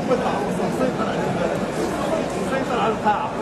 不打，我操，谁打人家？谁打人他？